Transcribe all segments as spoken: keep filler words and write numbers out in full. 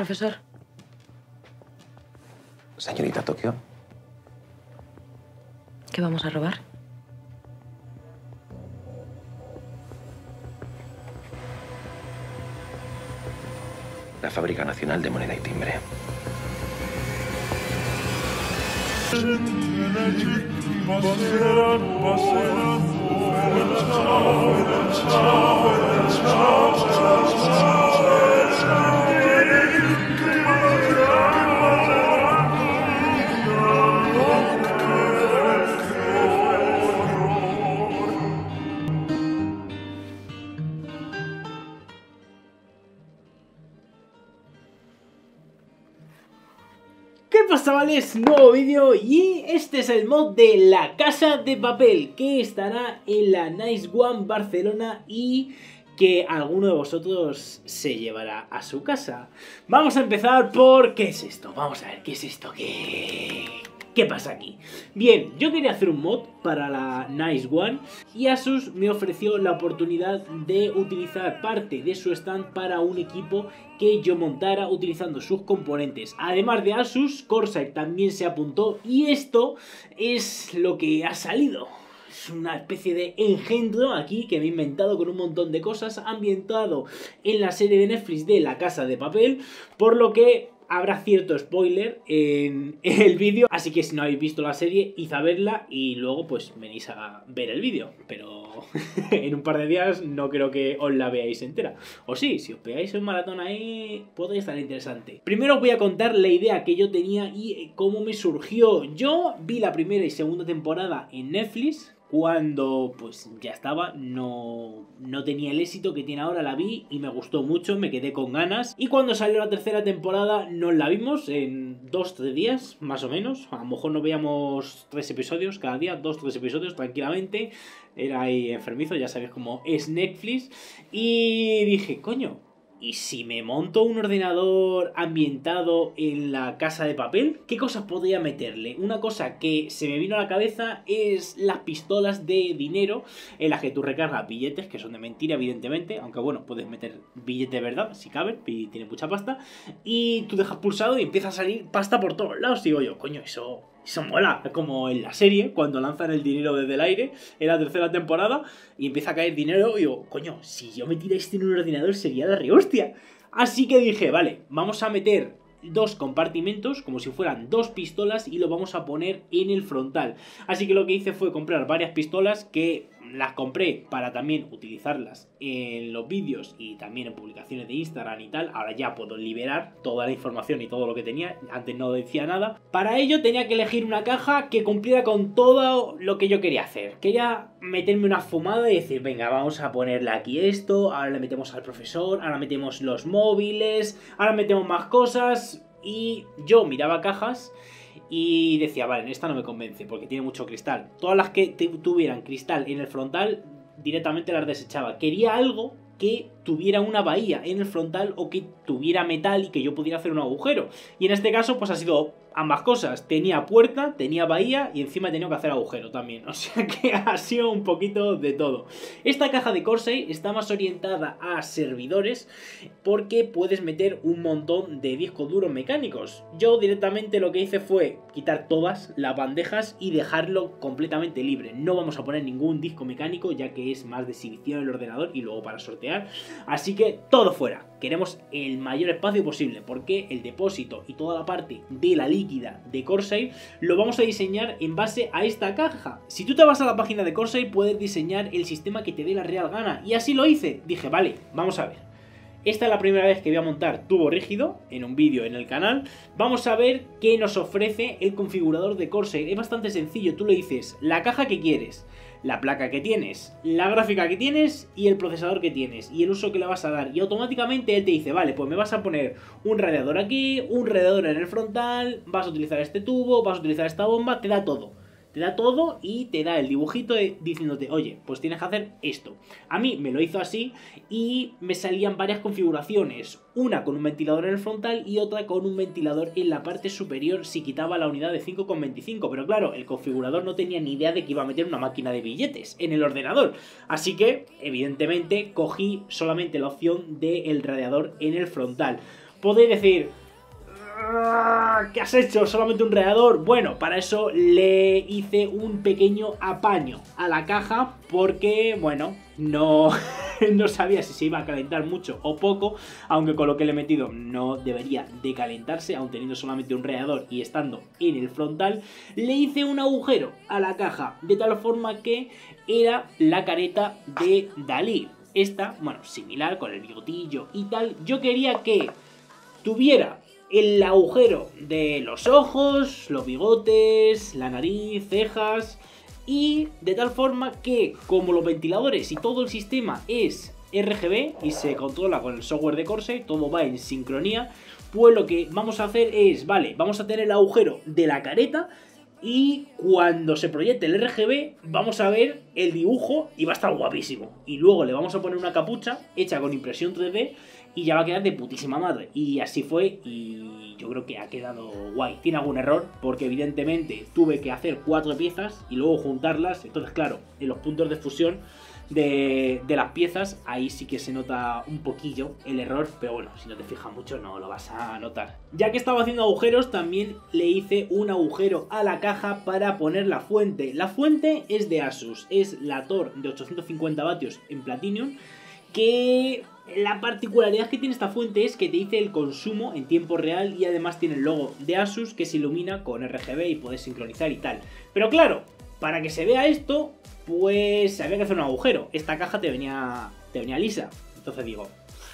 Profesor. Señorita Tokio. ¿Qué vamos a robar? La Fábrica Nacional de Moneda y Timbre. ¿Qué pasa, chavales? Nuevo vídeo y este es el mod de La Casa de Papel que estará en la Nice One Barcelona y que alguno de vosotros se llevará a su casa. Vamos a empezar por... ¿qué es esto? Vamos a ver, ¿qué es esto? ¿Qué... ¿Qué pasa aquí? Bien, yo quería hacer un mod para la Nice One y Asus me ofreció la oportunidad de utilizar parte de su stand para un equipo que yo montara utilizando sus componentes. Además de Asus, Corsair también se apuntó y esto es lo que ha salido. Es una especie de engendro aquí que me he inventado con un montón de cosas ambientado en la serie de Netflix de La Casa de Papel, por lo que habrá cierto spoiler en el vídeo, así que si no habéis visto la serie, id a verla y luego pues venís a ver el vídeo, pero en un par de días no creo que os la veáis entera. O sí, si os pegáis un maratón ahí, puede estar interesante. Primero os voy a contar la idea que yo tenía y cómo me surgió. Yo vi la primera y segunda temporada en Netflix, cuando pues ya estaba, no, no tenía el éxito que tiene ahora, la vi y me gustó mucho, me quedé con ganas. Y cuando salió la tercera temporada nos la vimos en dos tres días, más o menos. A lo mejor no veíamos tres episodios cada día, dos tres episodios tranquilamente. Era ahí enfermizo, ya sabéis cómo es Netflix. Y dije, coño, ¿y si me monto un ordenador ambientado en La Casa de Papel? ¿Qué cosas podría meterle? Una cosa que se me vino a la cabeza es las pistolas de dinero en las que tú recargas billetes, que son de mentira, evidentemente, aunque bueno, puedes meter billetes de verdad, si cabe, y tiene mucha pasta, y tú dejas pulsado y empieza a salir pasta por todos lados. Digo yo, coño, eso... Eso mola, como en la serie, cuando lanzan el dinero desde el aire, en la tercera temporada, y empieza a caer dinero, y digo, coño, si yo metiera esto en un ordenador sería la rehostia. Así que dije, vale, vamos a meter dos compartimentos, como si fueran dos pistolas, y lo vamos a poner en el frontal. Así que lo que hice fue comprar varias pistolas que... las compré para también utilizarlas en los vídeos y también en publicaciones de Instagram y tal. Ahora ya puedo liberar toda la información y todo lo que tenía. Antes no decía nada. Para ello tenía que elegir una caja que cumpliera con todo lo que yo quería hacer. Quería meterme una fumada y decir, venga, vamos a ponerle aquí esto. Ahora le metemos al profesor. Ahora metemos los móviles. Ahora metemos más cosas. Y yo miraba cajas y decía, vale, esta no me convence porque tiene mucho cristal. Todas las que tuvieran cristal en el frontal, directamente las desechaba. Quería algo que tuviera una bahía en el frontal o que tuviera metal y que yo pudiera hacer un agujero. Y en este caso, pues ha sido ambas cosas. Tenía puerta, tenía bahía y encima he tenido que hacer agujero también. O sea que ha sido un poquito de todo. Esta caja de Corsair está más orientada a servidores porque puedes meter un montón de discos duros mecánicos. Yo directamente lo que hice fue quitar todas las bandejas y dejarlo completamente libre. No vamos a poner ningún disco mecánico ya que es más de exhibición en el ordenador y luego para sortear. Así que todo fuera. Queremos el mayor espacio posible porque el depósito y toda la parte de la líquida de Corsair lo vamos a diseñar en base a esta caja. Si tú te vas a la página de Corsair puedes diseñar el sistema que te dé la real gana y así lo hice. Dije, vale, vamos a ver. Esta es la primera vez que voy a montar tubo rígido en un vídeo en el canal. Vamos a ver qué nos ofrece el configurador de Corsair. Es bastante sencillo, tú le dices la caja que quieres, la placa que tienes, la gráfica que tienes y el procesador que tienes y el uso que le vas a dar. Y automáticamente él te dice, vale, pues me vas a poner un radiador aquí, un radiador en el frontal, vas a utilizar este tubo, vas a utilizar esta bomba, te da todo. Te da todo y te da el dibujito de, diciéndote, oye, pues tienes que hacer esto. A mí me lo hizo así y me salían varias configuraciones. Una con un ventilador en el frontal y otra con un ventilador en la parte superior si quitaba la unidad de cinco coma veinticinco. Pero claro, el configurador no tenía ni idea de que iba a meter una máquina de billetes en el ordenador. Así que, evidentemente, cogí solamente la opción del radiador en el frontal. Podéis decir, ¿qué has hecho? ¿Solamente un radiador? Bueno, para eso le hice un pequeño apaño a la caja porque, bueno, no, no sabía si se iba a calentar mucho o poco, aunque con lo que le he metido no debería de calentarse, aun teniendo solamente un radiador y estando en el frontal. Le hice un agujero a la caja de tal forma que era la careta de Dalí. Esta, bueno, similar con el bigotillo y tal. Yo quería que tuviera el agujero de los ojos, los bigotes, la nariz, cejas, y de tal forma que como los ventiladores y todo el sistema es R G B y se controla con el software de Corsair, todo va en sincronía, pues lo que vamos a hacer es, vale, vamos a tener el agujero de la careta y cuando se proyecte el R G B vamos a ver el dibujo y va a estar guapísimo. Y luego le vamos a poner una capucha hecha con impresión tres D y ya va a quedar de putísima madre. Y así fue y yo creo que ha quedado guay. Tiene algún error porque evidentemente tuve que hacer cuatro piezas y luego juntarlas. Entonces claro, en los puntos de fusión de, de las piezas ahí sí que se nota un poquillo el error. Pero bueno, si no te fijas mucho no lo vas a notar. Ya que estaba haciendo agujeros, también le hice un agujero a la caja para poner la fuente. La fuente es de Asus, es la Tor de ochocientos cincuenta vatios en Platinum, que la particularidad que tiene esta fuente es que te dice el consumo en tiempo real y además tiene el logo de Asus que se ilumina con R G B y puedes sincronizar y tal. Pero claro, para que se vea esto, pues había que hacer un agujero. Esta caja te venía, te venía lisa. Entonces digo,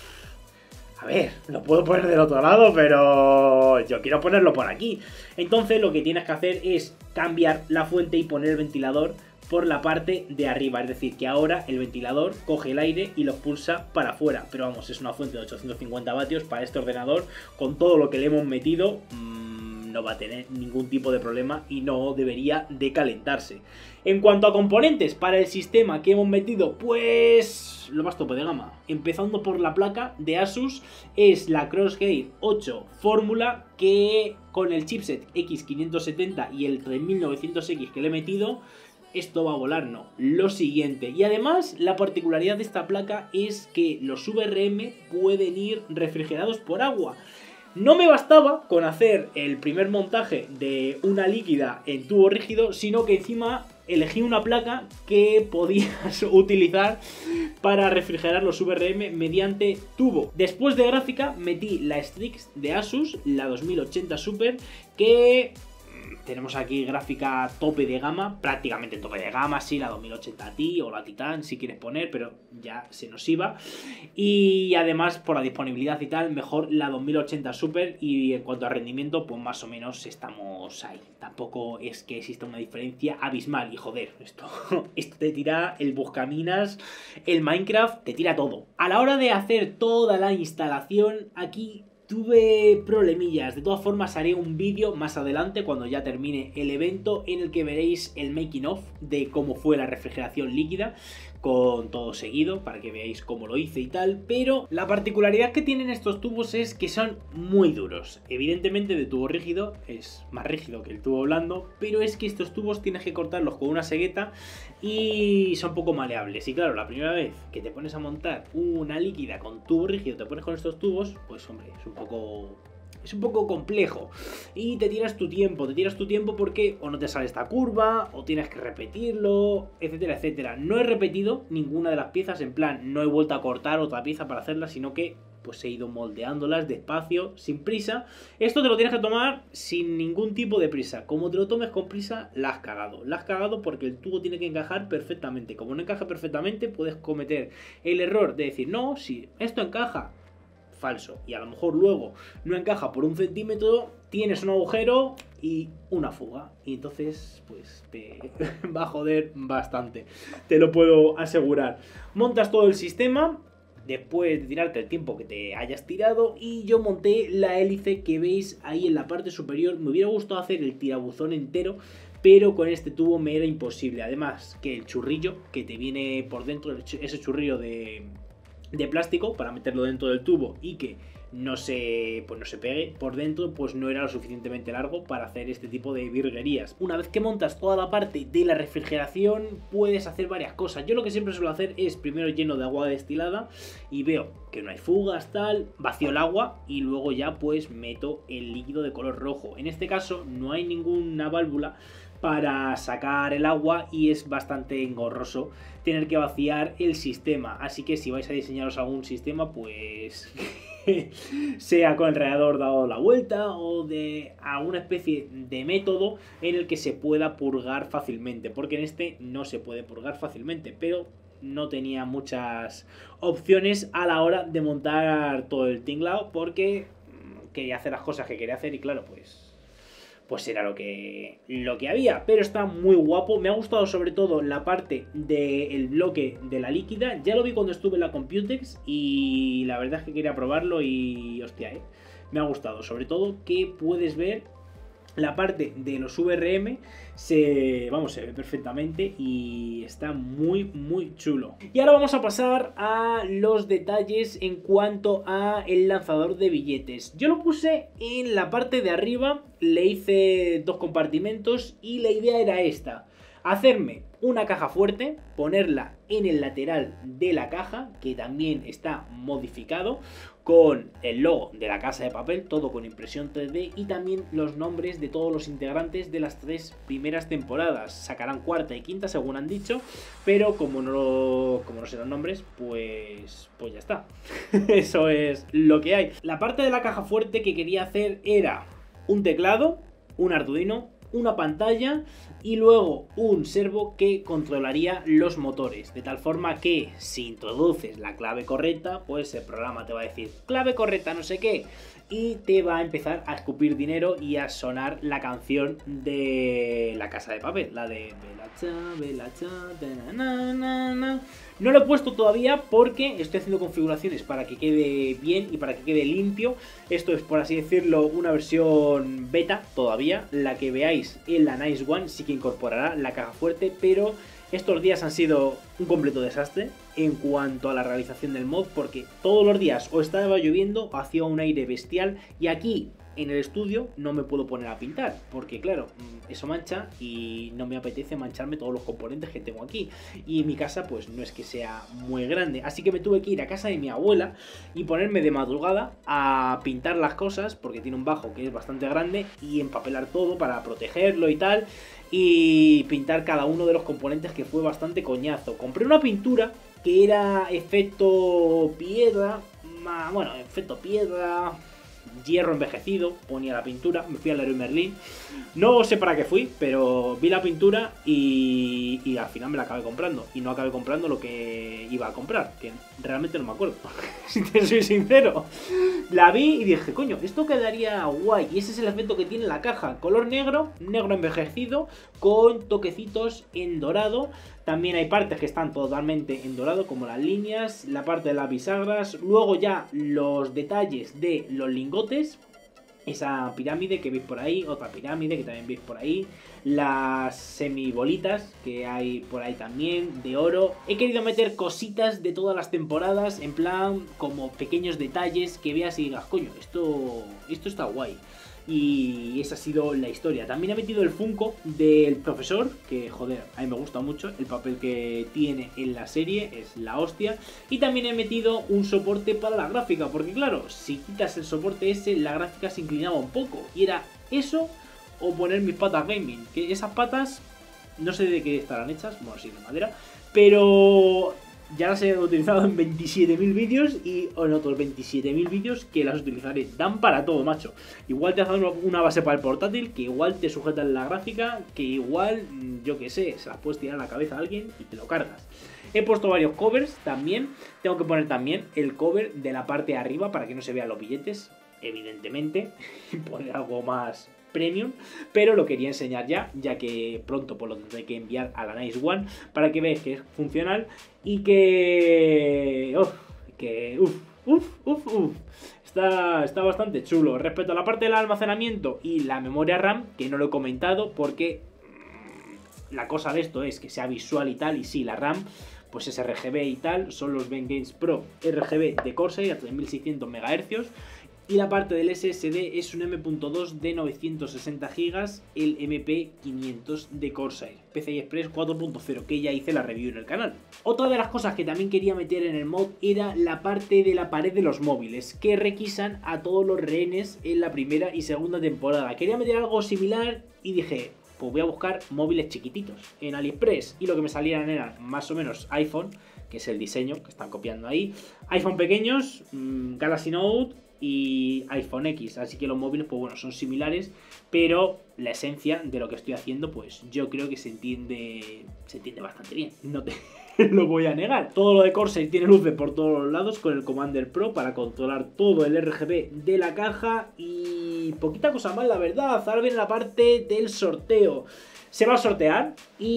a ver, lo puedo poner del otro lado, pero yo quiero ponerlo por aquí. Entonces lo que tienes que hacer es cambiar la fuente y poner el ventilador por la parte de arriba, es decir, que ahora el ventilador coge el aire y lo expulsa para afuera, pero vamos, es una fuente de ochocientos cincuenta vatios para este ordenador, con todo lo que le hemos metido mmm, no va a tener ningún tipo de problema y no debería de calentarse. En cuanto a componentes para el sistema que hemos metido, pues lo más tope de gama, empezando por la placa de Asus, es la Crosshair ocho Fórmula, que con el chipset X quinientos setenta y el tres mil novecientos X que le he metido, esto va a volar, no. Lo siguiente, y además la particularidad de esta placa es que los V R M pueden ir refrigerados por agua. No me bastaba con hacer el primer montaje de una líquida en tubo rígido, sino que encima elegí una placa que podías utilizar para refrigerar los V R M mediante tubo. Después de gráfica metí la Strix de Asus, la dos mil ochenta Super, que tenemos aquí gráfica tope de gama, prácticamente tope de gama, sí, la dos mil ochenta Ti o la Titan si quieres poner, pero ya se nos iba. Y además por la disponibilidad y tal, mejor la dos mil ochenta Super, y en cuanto a rendimiento, pues más o menos estamos ahí. Tampoco es que exista una diferencia abismal y joder, esto, esto te tira el Buscaminas, el Minecraft, te tira todo. A la hora de hacer toda la instalación aquí tuve problemillas. De todas formas haré un vídeo más adelante cuando ya termine el evento en el que veréis el making of de cómo fue la refrigeración líquida con todo seguido para que veáis cómo lo hice y tal. Pero la particularidad que tienen estos tubos es que son muy duros. Evidentemente de tubo rígido es más rígido que el tubo blando, pero es que estos tubos tienes que cortarlos con una segueta y son poco maleables. Y claro, la primera vez que te pones a montar una líquida con tubo rígido, te pones con estos tubos, pues hombre, es un poco... es un poco complejo y te tiras tu tiempo, te tiras tu tiempo porque o no te sale esta curva o tienes que repetirlo, etcétera, etcétera. No he repetido ninguna de las piezas, en plan, no he vuelto a cortar otra pieza para hacerla, sino que pues he ido moldeándolas despacio, sin prisa. Esto te lo tienes que tomar sin ningún tipo de prisa. Como te lo tomes con prisa, la has cagado. La has cagado porque el tubo tiene que encajar perfectamente. Como no encaja perfectamente, puedes cometer el error de decir, no, si esto encaja, falso, y a lo mejor luego no encaja por un centímetro, tienes un agujero y una fuga, y entonces pues te va a joder bastante, te lo puedo asegurar. Montas todo el sistema después de tirarte el tiempo que te hayas tirado, y yo monté la hélice que veis ahí en la parte superior. Me hubiera gustado hacer el tirabuzón entero, pero con este tubo me era imposible. Además que el churrillo que te viene por dentro, ese churrillo de de plástico para meterlo dentro del tubo y que no se, pues no se pegue por dentro, pues no era lo suficientemente largo para hacer este tipo de virguerías. Una vez que montas toda la parte de la refrigeración, puedes hacer varias cosas. Yo lo que siempre suelo hacer es primero lleno de agua destilada y veo que no hay fugas, tal, vacío el agua y luego ya pues meto el líquido de color rojo. En este caso no hay ninguna válvula para sacar el agua y es bastante engorroso tener que vaciar el sistema, así que si vais a diseñaros algún sistema, pues sea con el radiador dado la vuelta o de alguna especie de método en el que se pueda purgar fácilmente, porque en este no se puede purgar fácilmente, pero no tenía muchas opciones a la hora de montar todo el tinglao porque quería hacer las cosas que quería hacer y claro, pues pues era lo que, lo que había, pero está muy guapo. Me ha gustado sobre todo la parte del bloque de la líquida. Ya lo vi cuando estuve en la Computex y la verdad es que quería probarlo y hostia, eh, me ha gustado. Sobre todo que puedes ver la parte de los V R M, se, vamos, se ve perfectamente y está muy muy chulo. Y ahora vamos a pasar a los detalles en cuanto a el lanzador de billetes. Yo lo puse en la parte de arriba, le hice dos compartimentos y la idea era esta: hacerme una caja fuerte, ponerla en el lateral de la caja, que también está modificado, con el logo de La Casa de Papel, todo con impresión tres D y también los nombres de todos los integrantes de las tres primeras temporadas. Sacarán cuarta y quinta según han dicho, pero como no, lo, como no sé los nombres, pues, pues ya está. Eso es lo que hay. La parte de la caja fuerte que quería hacer era un teclado, un Arduino, una pantalla y luego un servo que controlaría los motores, de tal forma que si introduces la clave correcta, pues el programa te va a decir clave correcta no sé qué y te va a empezar a escupir dinero y a sonar la canción de La Casa de Papel, la de Belacha, Belacha, na, na, na. No lo he puesto todavía porque estoy haciendo configuraciones para que quede bien y para que quede limpio. Esto es, por así decirlo, una versión beta todavía. La que veáis en la Nice One sí que incorporará la caja fuerte, pero estos días han sido un completo desastre en cuanto a la realización del mod, porque todos los días o estaba lloviendo o hacía un aire bestial y aquí en el estudio no me puedo poner a pintar porque claro, eso mancha y no me apetece mancharme todos los componentes que tengo aquí, y mi casa pues no es que sea muy grande, así que me tuve que ir a casa de mi abuela y ponerme de madrugada a pintar las cosas porque tiene un bajo que es bastante grande y empapelar todo para protegerlo y tal, y pintar cada uno de los componentes, que fue bastante coñazo. Compré una pintura que era efecto piedra, bueno, efecto piedra, hierro envejecido, ponía la pintura. Me fui al Leroy Merlin, no sé para qué fui, pero vi la pintura y, y al final me la acabé comprando. Y no acabé comprando lo que iba a comprar, que realmente no me acuerdo, si te soy sincero. La vi y dije, coño, esto quedaría guay. Y ese es el efecto que tiene la caja: color negro, negro envejecido, con toquecitos en dorado. También hay partes que están totalmente en dorado, como las líneas, la parte de las bisagras, luego ya los detalles de los lingotes, esa pirámide que veis por ahí, otra pirámide que también veis por ahí, las semibolitas que hay por ahí también, de oro. He querido meter cositas de todas las temporadas, en plan como pequeños detalles que veas y digas, coño, esto, esto está guay. Y esa ha sido la historia. También he metido el Funko del profesor, que joder, a mí me gusta mucho. El papel que tiene en la serie es la hostia. Y también he metido un soporte para la gráfica, porque claro, si quitas el soporte ese, la gráfica se inclinaba un poco. Y era eso o poner mis patas gaming, que esas patas no sé de qué estarán hechas, bueno, sí, de madera, pero ya las he utilizado en veintisiete mil vídeos y en otros veintisiete mil vídeos que las utilizaré. Dan para todo, macho. Igual te hacen una base para el portátil, que igual te sujetan la gráfica, que igual, yo que sé, se las puedes tirar a la cabeza a alguien y te lo cargas. He puesto varios covers también. Tengo que poner también el cover de la parte de arriba para que no se vean los billetes, evidentemente, y poner algo más premium, pero lo quería enseñar ya, ya que pronto pues lo tendré que enviar a la Nice One para que veáis que es funcional y que uf, que uf, uf, uf, uf. Está, está bastante chulo. Respecto a la parte del almacenamiento y la memoria RAM, que no lo he comentado porque la cosa de esto es que sea visual y tal, y sí, la RAM pues es R G B y tal, son los Ven Games Pro R G B de Corsair a tres mil seiscientos megahercios. Y la parte del S S D es un M punto dos de novecientos sesenta gigas, el M P quinientos de Corsair, P C I Express cuatro punto cero, que ya hice la review en el canal. Otra de las cosas que también quería meter en el mod era la parte de la pared de los móviles, que requisan a todos los rehenes en la primera y segunda temporada. Quería meter algo similar y dije, pues voy a buscar móviles chiquititos en AliExpress, y lo que me salían eran más o menos iPhone, que es el diseño que están copiando ahí, iPhone pequeños, mmm, Galaxy Note y iPhone X, así que los móviles pues bueno, son similares, pero la esencia de lo que estoy haciendo pues yo creo que se entiende se entiende bastante bien, no te lo voy a negar. Todo lo de Corsair tiene luces por todos los lados con el Commander Pro para controlar todo el R G B de la caja y poquita cosa más, la verdad. Ahora viene la parte del sorteo. Se va a sortear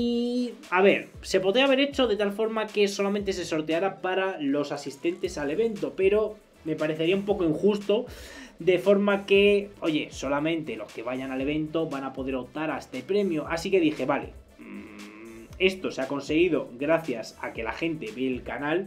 y, a ver, se podría haber hecho de tal forma que solamente se sorteara para los asistentes al evento, pero me parecería un poco injusto, de forma que, oye, solamente los que vayan al evento van a poder optar a este premio. Así que dije, vale, mmm, esto se ha conseguido gracias a que la gente ve el canal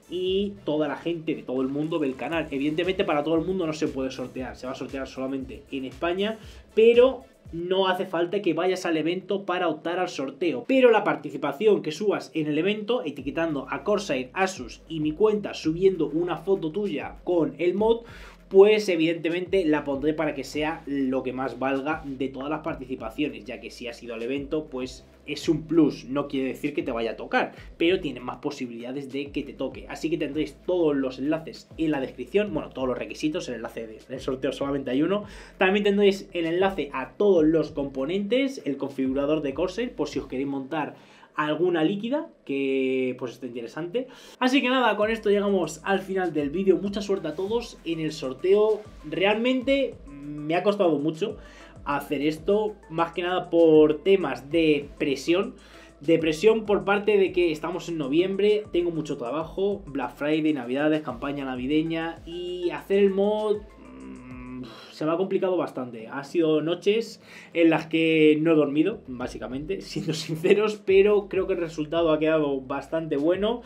y toda la gente de todo el mundo ve el canal. Evidentemente para todo el mundo no se puede sortear, se va a sortear solamente en España, pero no hace falta que vayas al evento para optar al sorteo. Pero la participación que subas en el evento, etiquetando a Corsair, Asus y mi cuenta, subiendo una foto tuya con el mod, pues evidentemente la pondré para que sea lo que más valga de todas las participaciones, ya que si has ido al evento, pues es un plus, no quiere decir que te vaya a tocar, pero tienes más posibilidades de que te toque. Así que tendréis todos los enlaces en la descripción, bueno, todos los requisitos, el enlace del sorteo solamente hay uno. También tendréis el enlace a todos los componentes, el configurador de Corsair, por si os queréis montar alguna líquida que pues esté interesante. Así que nada, con esto llegamos al final del vídeo. Mucha suerte a todos en el sorteo. Realmente me ha costado mucho hacer esto, más que nada por temas de presión. De presión por parte de que estamos en noviembre, tengo mucho trabajo, Black Friday, navidades, campaña navideña, y hacer el mod se me ha complicado bastante. Ha sido noches en las que no he dormido, básicamente, siendo sinceros, pero creo que el resultado ha quedado bastante bueno.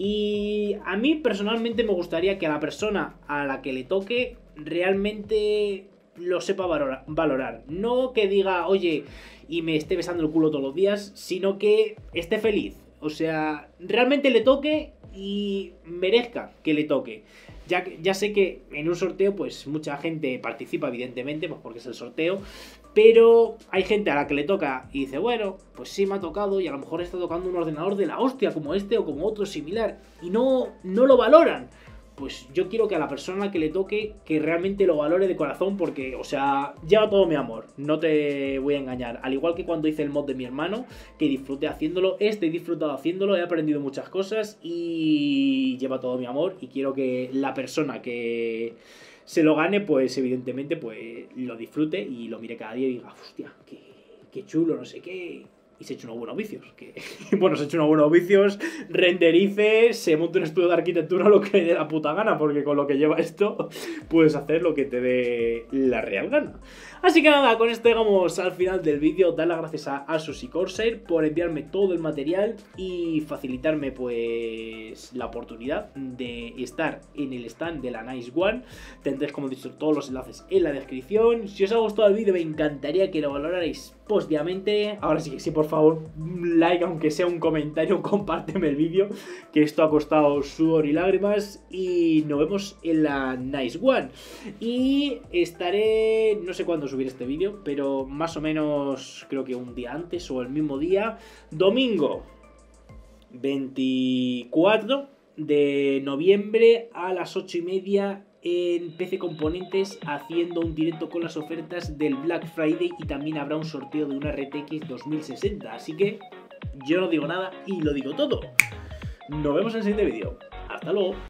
Y a mí personalmente me gustaría que a la persona a la que le toque realmente lo sepa valorar, valorar. No que diga, oye, y me esté besando el culo todos los días, sino que esté feliz. O sea, realmente le toque y merezca que le toque. Ya, ya sé que en un sorteo pues mucha gente participa, evidentemente, pues porque es el sorteo, pero hay gente a la que le toca y dice, bueno, pues sí me ha tocado, y a lo mejor está tocando un ordenador de la hostia como este o como otro similar, y no, no lo valoran. Pues yo quiero que a la persona que le toque, que realmente lo valore de corazón, porque, o sea, lleva todo mi amor, no te voy a engañar. Al igual que cuando hice el mod de mi hermano, que disfruté haciéndolo, este he disfrutado haciéndolo, he aprendido muchas cosas y lleva todo mi amor. Y quiero que la persona que se lo gane, pues evidentemente, pues lo disfrute y lo mire cada día y diga, hostia, qué, qué chulo, no sé qué. Y se echa unos buenos vicios. Que, bueno, se echa unos buenos vicios, renderice, se monte un estudio de arquitectura, lo que le dé la puta gana, porque con lo que lleva esto puedes hacer lo que te dé la real gana. Así que nada, con esto llegamos al final del vídeo. Dar las gracias a Asus y Corsair por enviarme todo el material y facilitarme pues la oportunidad de estar en el stand de la Nice One. Tendréis, como he dicho, todos los enlaces en la descripción. Si os ha gustado el vídeo, me encantaría que lo valorarais positivamente. Ahora sí que sí, por favor, un like, aunque sea un comentario, compárteme el vídeo, que esto ha costado sudor y lágrimas. Y nos vemos en la Nice One. Y estaré, no sé cuándo subir este vídeo, pero más o menos creo que un día antes o el mismo día, domingo veinticuatro de noviembre a las ocho y media en P C Componentes, haciendo un directo con las ofertas del Black Friday, y también habrá un sorteo de una R T X dos mil sesenta. Así que yo no digo nada y lo digo todo. Nos vemos en el siguiente vídeo. Hasta luego.